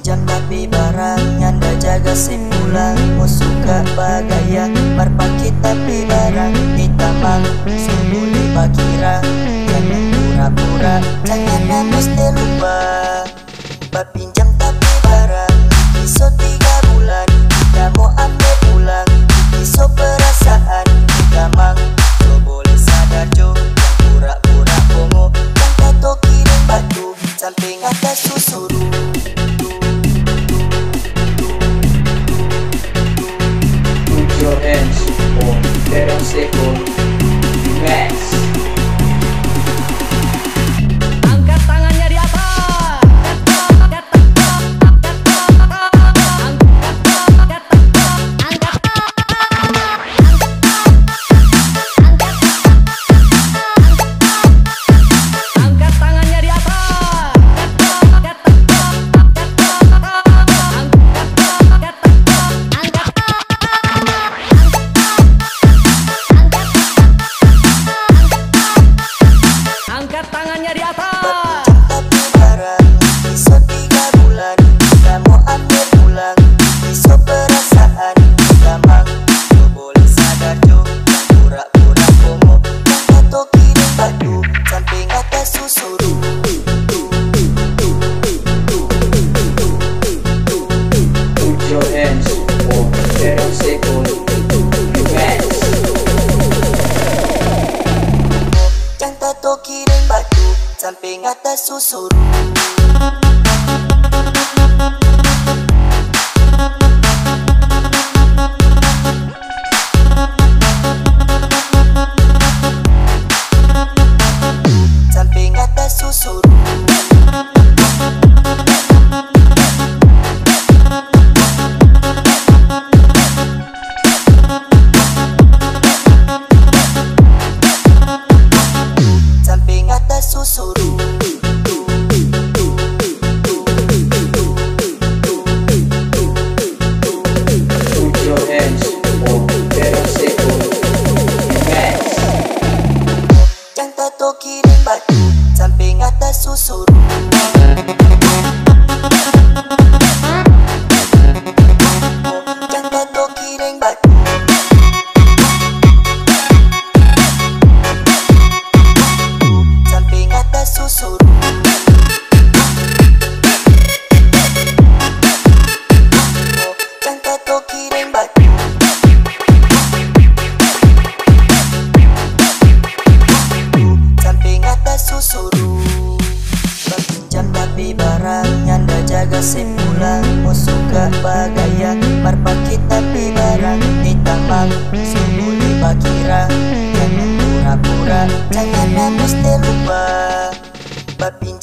Pinjam tapi barangnya ndak jaga pulang. Mau suka bagaya berpakit tapi barang ditamang sungguh dibakira. Jangan pura-pura, jangan mesti lupa. Pinjam tapi barang iso 3 bulan, kita mau ambil pulang. Iso perasaan kita mang, so boleh sadar jo. Yang pura-pura bongo, yang tato kirim batu samping atas susuru. Put your hands on Terong Sekor Max. Angkat tangannya di atas. Angkat tangannya di atas. Angkat tangannya di atas. Tapi barang iso 3 bulan, kita mau ambil pulang. Iso perasaan kita mang, so boleh sadar jo. Yang pura-pura bongo, yang tato kirim batu samping atas susuru. Put your hands on Terong Sekor Max. Yang tato kirim batu samping atas susuru. Samping atas susuru. Samping atas susuru. Put your hands on Terong Sekor Max. Yang tato kirim batu samping atas susuru. Yang tato kirim batu. Samping atas susuru. Yang tato kirim batu. Samping atas susuru. Pinjam tapi barangnya ndak jaga pulang. Mau suka bagaya berpakit tapi barang ditamang sungguh dibakira. Jangan pura-pura, jangan mesti lupa. Pinjam